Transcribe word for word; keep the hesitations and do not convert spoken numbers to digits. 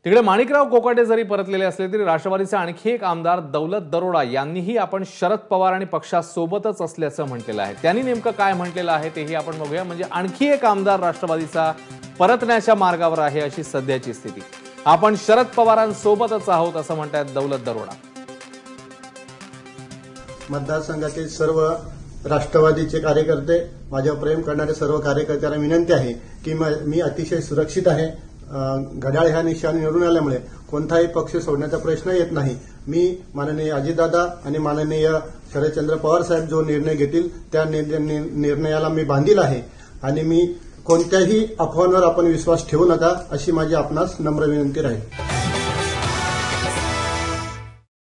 तिकडे माणिकराव कोकाटे जरी परतलेले असले तरी राष्ट्रवादीचे आणखी एक आमदार दौलत दरोडा यांनीही आपण शरद पवार आणि पक्षासोबतच असल्याचं म्हटलेलं आहे। त्यांनी नेमकं काय म्हटलेलं आहे तेही आपण बघूया। म्हणजे आणखी एक आमदार राष्ट्रवादीचा परतण्याच्या मार्गावर आहे अशी सध्याची स्थिती। आपण शरद पवारांसोबतच आहोत असं म्हणतात दौलत दरोडा। मतदारसंघातील सर्व राष्ट्रवादीचे कार्यकर्ते, माझ्यावर प्रेम करणारे सर्व कार्यकर्त्यांना विनंती आहे की मी अतिशय सुरक्षित आहे। घड्याळ ह्या निशाणीवरून आल्यामुळे कोणताही पक्ष सोडण्याचा प्रश्न येत नाही। मी माननीय अजितदादा आणि माननीय शरदचंद्र पवार साहेब जो निर्णय घेतील त्या निर्णयाला मी बांधील आहे आणि मी कोणत्याही अफवांवर आपण विश्वास ठेवू नका अशी माझी आपणास नम्र विनंती राहील।